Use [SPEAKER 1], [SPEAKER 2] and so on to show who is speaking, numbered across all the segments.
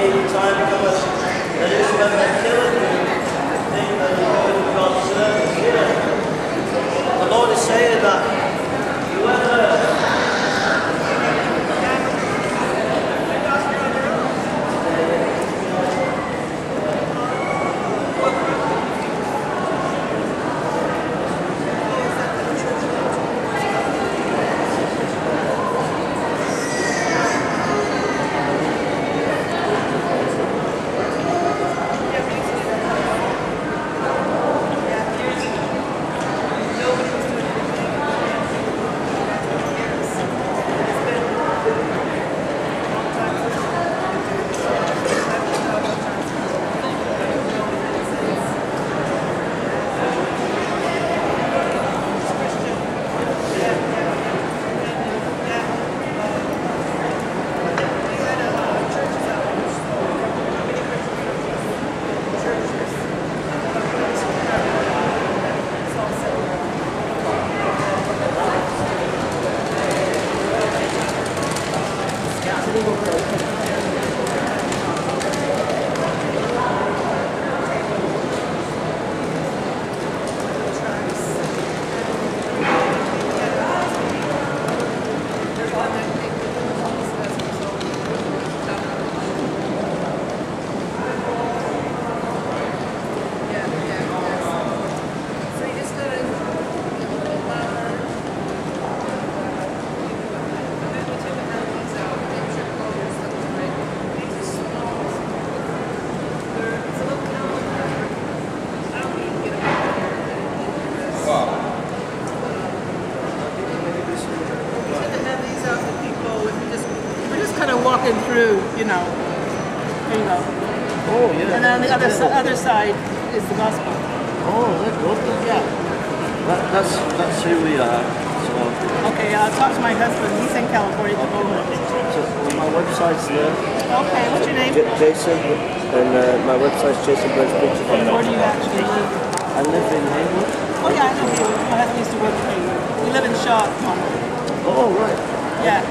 [SPEAKER 1] any time because there is when they kill it, you think that you're going for God's service. The Lord is saying that whoever
[SPEAKER 2] walking through, you know. There you go.
[SPEAKER 1] Oh, yeah.
[SPEAKER 2] And then on the other side is the gospel.
[SPEAKER 1] Oh, that's good then.
[SPEAKER 2] Yeah.
[SPEAKER 1] That's who we are. So.
[SPEAKER 2] Okay, I'll talk to my husband. He's in California at the moment.
[SPEAKER 1] So my website's there.
[SPEAKER 2] Okay, what's your name?
[SPEAKER 1] Jason, and my website's jasonbridgepictures.com.
[SPEAKER 2] Where do you actually live?
[SPEAKER 1] I live in Haywood.
[SPEAKER 2] Oh yeah, I know Haywood. My husband used to work in Haywood. We live in Shaw.
[SPEAKER 1] Oh, right.
[SPEAKER 2] Yeah.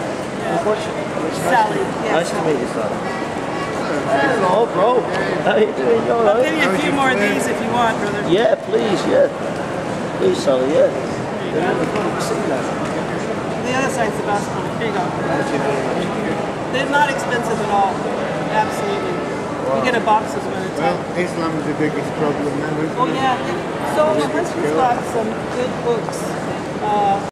[SPEAKER 2] Sally. Yeah,
[SPEAKER 1] nice to meet you, Sally. Hello, bro. How you doing?
[SPEAKER 2] I'll give you a few more of these if you want, brother.
[SPEAKER 1] Yeah, please, yeah. Please, Sally, yeah. They're really fun to see that.
[SPEAKER 2] The other side's the gospel. Here you go.
[SPEAKER 1] Thank you very much.
[SPEAKER 2] They're not expensive at all. Absolutely. Wow. You get a box as well.
[SPEAKER 3] Well, Islam is the biggest problem now, isn't it?
[SPEAKER 2] Oh, yeah. So my husband's got some good books.